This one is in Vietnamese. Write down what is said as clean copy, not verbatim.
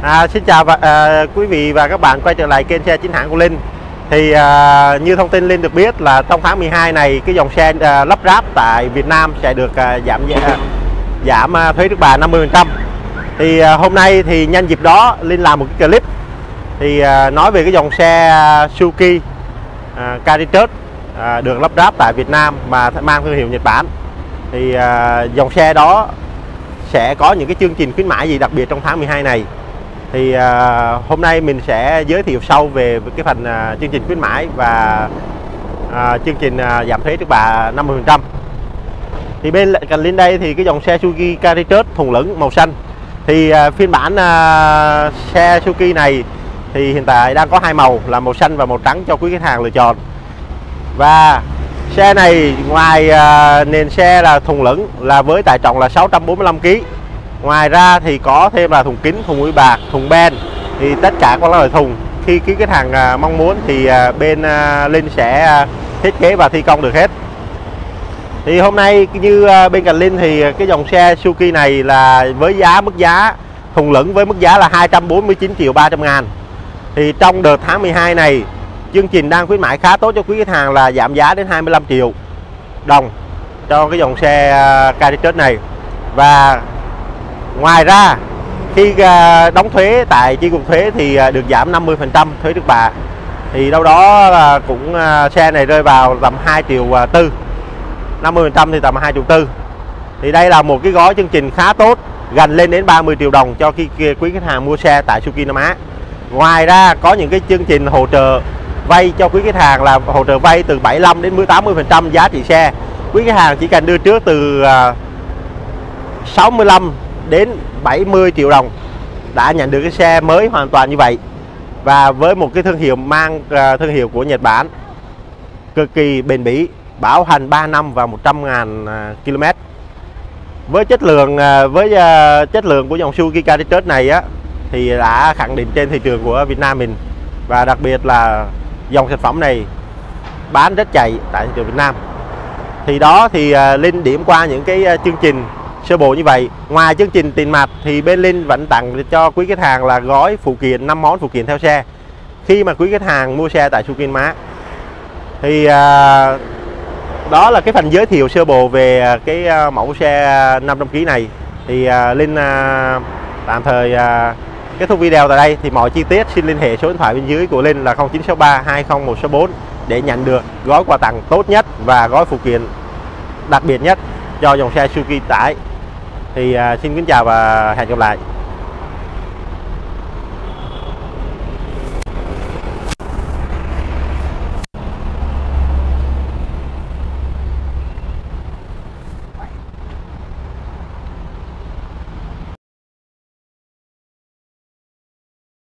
Xin chào quý vị và các bạn quay trở lại kênh xe chính hãng của Linh. Thì như thông tin Linh được biết là trong tháng 12 này cái dòng xe lắp ráp tại Việt Nam sẽ được giảm thuế trước bạ 50%. Thì hôm nay thì nhân dịp đó Linh làm một cái clip thì nói về cái dòng xe Suzuki Caritas được lắp ráp tại Việt Nam mà mang thương hiệu Nhật Bản. Thì dòng xe đó sẽ có những cái chương trình khuyến mãi gì đặc biệt trong tháng 12 này. Thì hôm nay mình sẽ giới thiệu sâu về cái phần chương trình khuyến mãi và chương trình giảm thuế trước bạ 50%. Thì bên cạnh Linh đây thì cái dòng xe Suzuki Caritas thùng lửng màu xanh. Thì phiên bản xe Suzuki này thì hiện tại đang có hai màu là màu xanh và màu trắng cho quý khách hàng lựa chọn. Và xe này ngoài nền xe là thùng lửng là với tải trọng là 645 kg. Ngoài ra thì có thêm là thùng kính, thùng mũi bạc, thùng ben. Thì tất cả các loại thùng khi quý khách hàng mong muốn thì bên Linh sẽ thiết kế và thi công được hết. Thì hôm nay như bên cạnh Linh thì cái dòng xe Suzuki này là với mức giá thùng lửng với mức giá là 249.300.000. Thì trong đợt tháng 12 này chương trình đang khuyến mãi khá tốt cho quý khách hàng là giảm giá đến 25 triệu đồng cho cái dòng xe Caritas này. Và ngoài ra khi đóng thuế tại chi cục thuế thì được giảm 50% thuế trước bạ. Thì đâu đó là cũng xe này rơi vào tầm 2,4 triệu, 50% thì tầm 2,4 triệu. Thì đây là một cái gói chương trình khá tốt, gần lên đến 30 triệu đồng cho khi quý khách hàng mua xe tại Suzuki Nam Á. Ngoài ra có những cái chương trình hỗ trợ vay cho quý khách hàng là hỗ trợ vay từ 75 đến 80% giá trị xe. Quý khách hàng chỉ cần đưa trước từ 65 đến 70 triệu đồng đã nhận được cái xe mới hoàn toàn như vậy. Và với một cái thương hiệu mang thương hiệu của Nhật Bản cực kỳ bền bỉ, bảo hành 3 năm và 100.000 km. Với chất lượng của dòng Suzuki Caritas này á thì đã khẳng định trên thị trường của Việt Nam mình. Và đặc biệt là dòng sản phẩm này bán rất chạy tại thị trường Việt Nam. Thì đó thì Linh điểm qua những cái chương trình sơ bộ như vậy. Ngoài chương trình tiền mặt thì bên Linh vẫn tặng cho quý khách hàng là gói phụ kiện 5 món phụ kiện theo xe khi mà quý khách hàng mua xe tại Suzuki Nam Á. Thì đó là cái phần giới thiệu sơ bộ về cái mẫu xe 500 kg này. Thì Linh tạm thời kết thúc video tại đây. Thì mọi chi tiết xin liên hệ số điện thoại bên dưới của Linh là 0963 20164 để nhận được gói quà tặng tốt nhất và gói phụ kiện đặc biệt nhất cho dòng xe Suzuki tải. Thì xin kính chào và hẹn gặp lại.